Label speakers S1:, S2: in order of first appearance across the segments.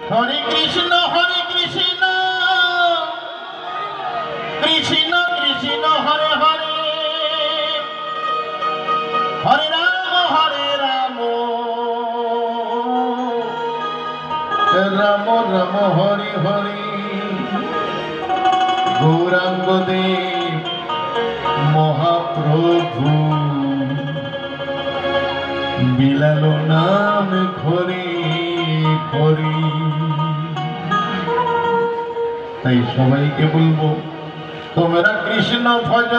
S1: হরে কৃষ্ণ কৃষ্ণ কৃষ্ণ হরে হরে, হরে রাম রাম রাম হরে হরে। গৌরাঙ্গ দেব মহাপ্রভু বিলাল নাম ঘরে ঘরে। তাই সবাইকে বলবো, তোমরা কৃষ্ণ ভজ,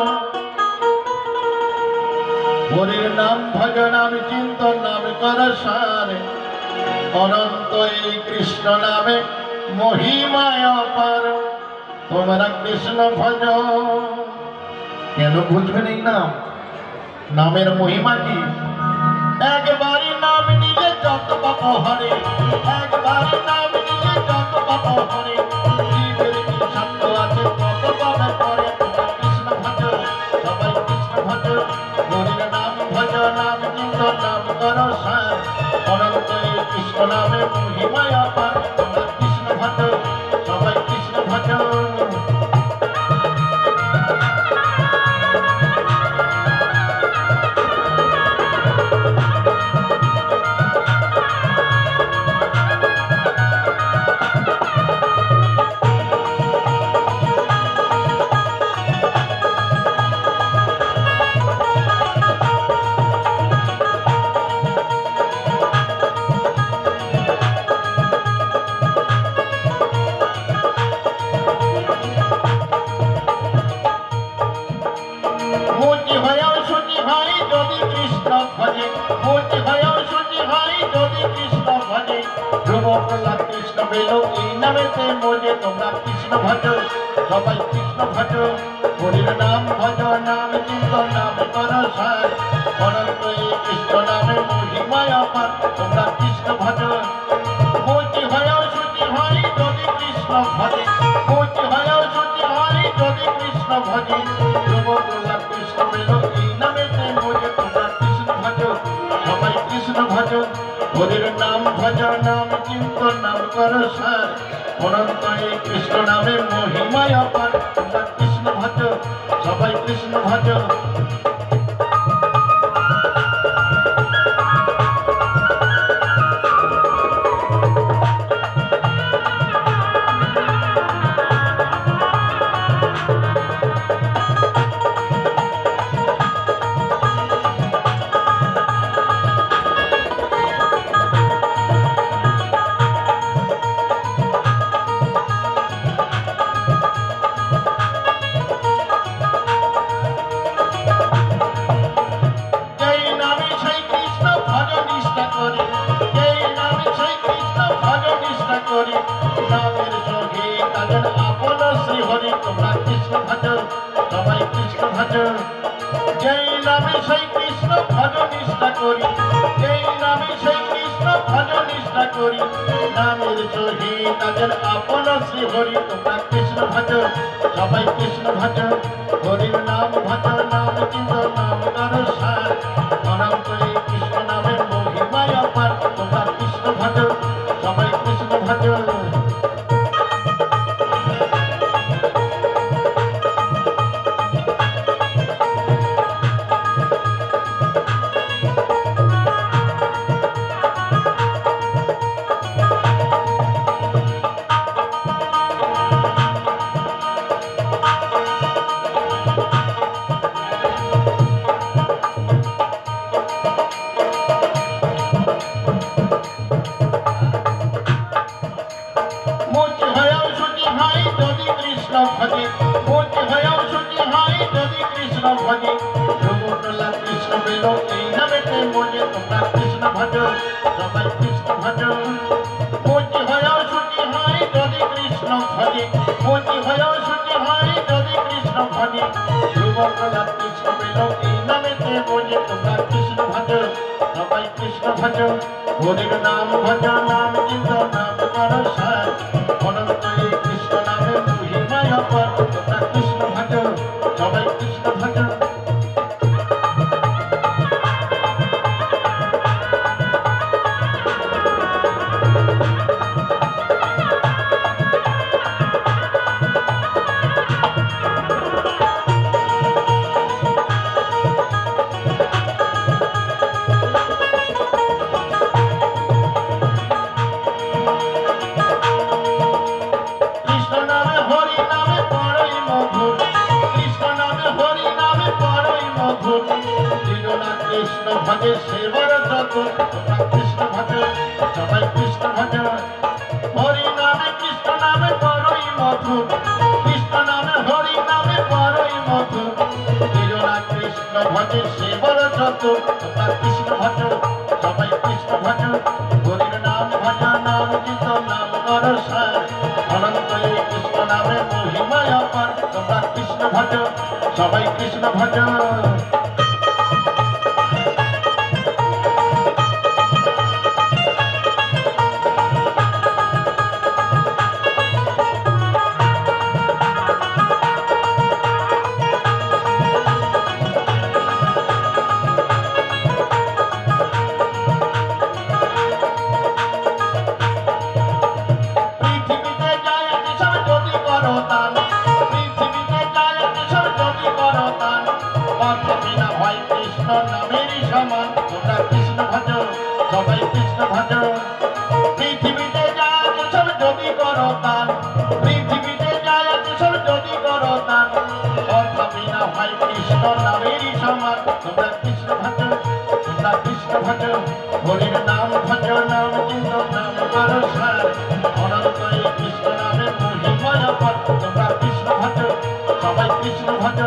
S1: হরির নাম ভজ, নাম চিন্তন, নাম কর সার। অনন্ত এই কৃষ্ণ নামে মহিমায় অপার। তোমরা কৃষ্ণ ভজ। কেন বুঝবেন এই নাম? নামের মহিমা কি? একবারই নাম নিলে যত পাপ হরে, একবারই নাম নিলে যত পাপ হরে। জীবের কি সত্য আছে কত পাপ করে। কৃষ্ণ ভজ, সবাই কৃষ্ণ ভজ। হরির নাম ভজ, নাম চিন্তন, নাম কর সার। অনন্ত এই কৃষ্ণ নামে মহিমায় অপার। তোমরা কৃষ্ণ ভজ, সবাই কৃষ্ণ ভজ। কৃষ্ণ বেলো এই নামেতে মোজে। তোমরা কৃষ্ণ ভজ, সবাই কৃষ্ণ ভজ। হরির নাম ভজ, নাম চিন্তন, নাম কর সার। অনন্ত এই কৃষ্ণ নামে মহিমায় অপার। তোমরা কৃষ্ণ ভজ। মোচি হয়েও শুচি হয় যদি কৃষ্ণ ভজে, মোচি হয়েও শুচি হয় যদি কৃষ্ণ ভজে। ধ্রুবপ্রহ্লাদ কৃষ্ণ বেলো এই নামেতে মোজে। তোমরা কৃষ্ণ ভজ, সবাই কৃষ্ণ ভজ। হরির নাম ভজ, নাম চিন্তন, নাম কর সার। অনন্ত এই কৃষ্ণ নামে মহিমায় অপার। তোমরা কৃষ্ণ ভজ, সবাই কৃষ্ণ ভজ। নামের সঙ্গে তাদের আপন শ্রী হরি। তোমরা কৃষ্ণ ভজ, সবাই কৃষ্ণ ভজ। যেই নামে সেই কৃষ্ণ ভজ নিষ্ঠা করি, যেই নামে সেই কৃষ্ণ ভজ নিষ্ঠা করি। নামের সঙ্গে তাদের আপন শ্রী হরি। তোমরা কৃষ্ণ ভজ, সবাই কৃষ্ণ ভজ। হরির নাম ভজ, নাম চিন্তন, নাম কর সার। অনন্ত এই কৃষ্ণ নামের মহিমায় অপার। তোমরা কৃষ্ণ ভজ, সবাই কৃষ্ণ ভজ। কৃষ্ণ বেলো এই নামেতে মোজে। তোমরা কৃষ্ণ ভজ, সবাই কৃষ্ণ ভজ। মোচি হয়েও শুচি হয় যদি কৃষ্ণ ভজে, মোচি হয়েও শুচি হয় যদি কৃষ্ণ ভজে। ধ্রুবপ্রহ্লাদ কৃষ্ণ বেলো এই নামেতে মোজে। তোমরা কৃষ্ণ ভজ, সবাই কৃষ্ণ ভজ। হরির নাম ভজ, নাম চিন্তন, নাম কর সার। অনন্ত এই কৃষ্ণ নামে মহিমায় অপার। তোমরা কৃষ্ণ ভজ, সবাই কৃষ্ণ ভজ। ভজে সেবার যত তোমরা কৃষ্ণ ভজ সবাই কৃষ্ণ ভজ হরি নামে কৃষ্ণ নামে বড়ই মধুর কৃষ্ণ নামে হরি নামে বড়ই মধুর এজনা কৃষ্ণ ভজে সেবার যত তোমরা কৃষ্ণ ভজ সবাই কৃষ্ণ ভজ হরির নাম ভজ নাম গীত নাম কর সার অনন্ত এই কৃষ্ণ নামে মহিমায় অপার তোমরা কৃষ্ণ ভজ সবাই কৃষ্ণ ভজ নামেরই সমান তোমরা কৃষ্ণ ভজ সবাই কৃষ্ণ ভজ পৃথিবীতে যা আছে সব যদি করো দান পৃথিবীতে যা আছে সব যদি করো দান অর্থাৎ না হয় কৃষ্ণ নামেরই সমান তোমরা কৃষ্ণ ভজ তোমরা কৃষ্ণ ভজ হরির নাম ভজ নাম কিন্তু নাম কর সার অনন্ত এই কৃষ্ণ নামে মহিমায় অপার তোমরা কৃষ্ণ ভজ সবাই কৃষ্ণ ভজ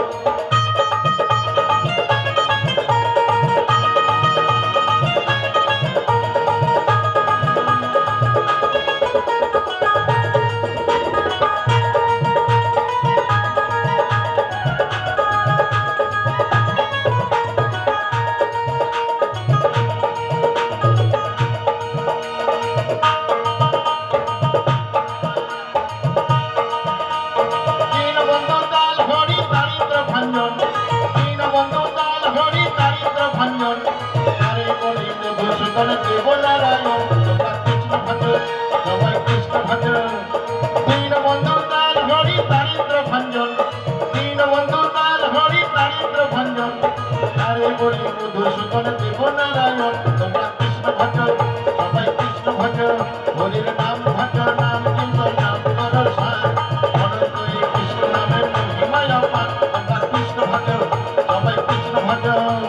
S1: মধুসূদন দেব নারায়ণ তোমরা কৃষ্ণ ভজ সবাই কৃষ্ণ ভজ হরির নাম ভজ নাম কিন্তু নাম কর সার অনন্ত এই কৃষ্ণ নামের মহিমায় অপার তোমরা কৃষ্ণ ভজ সবাই কৃষ্ণ ভজ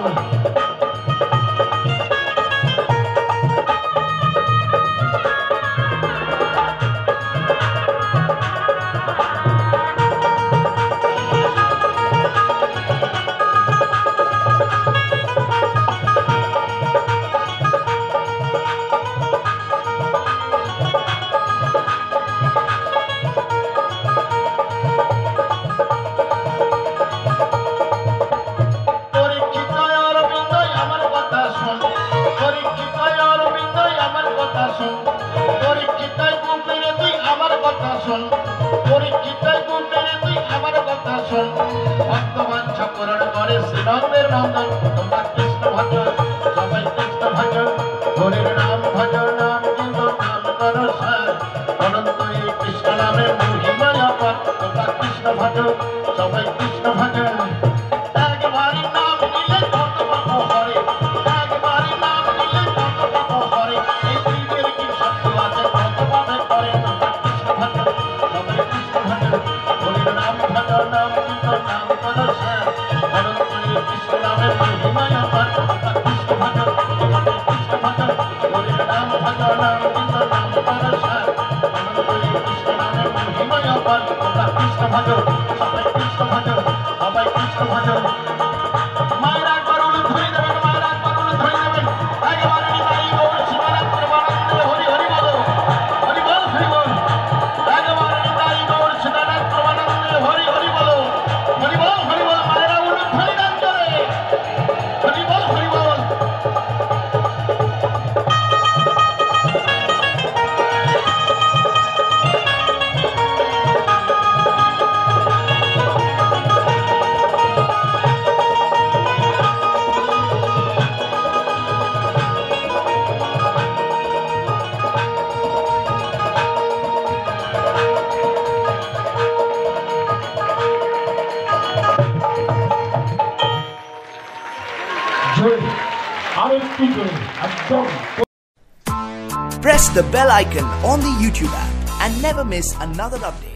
S1: ভক্তবাঞ্ছা পূরণ করে শ্রীনন্দের নন্দন তোমরা কৃষ্ণ ভজ সবাই কৃষ্ণ ভজ হরির নাম ভজ নাম কিন্তু নাম কর সার অনন্ত এই কৃষ্ণ নামে মহিমায় অপার তোমরা কৃষ্ণ ভজ সবাই কৃষ্ণ ভজ একবারই নাম নিলে কত পাবো হরে একবারই নাম নিলে কত পাবো হরে এই পৃথিবীর কি সত্য আছে কত পাবে করে তোমরা কৃষ্ণ ভজ সবাই কৃষ্ণ ভজ হরির নাম ভজ নাম কিন্তু নাম কর সার অনন্ত এই কৃষ্ণ নামে মহিমায় অপার তোমরা কৃষ্ণ ভজ সবাই কৃষ্ণ ভজ হরির নাম ভজ নাম কিন্তু নাম কর সার অনন্ত এই কৃষ্ণ নামে মহিমায় অপার তোমরা কৃষ্ণ ভজ সবাই কৃষ্ণ ভজ সবাই কৃষ্ণ ভজ মায়েরা করুণ ধরে দেবেন মায়েরা করুণ ধরে দেবেন একেবারে নিতাই গৌর শিবরাত্রি বানন্দে হরি হরি বল হরি বল হরি বল একেবারে নিতাই গৌর শিবরাত্রি বানন্দে হরি হরি বল হরি বল হরি বল মায়েরা উলু ধরে দেন জোরে হরি বল হরি বল
S2: Press the bell icon on the YouTube app and never miss another update.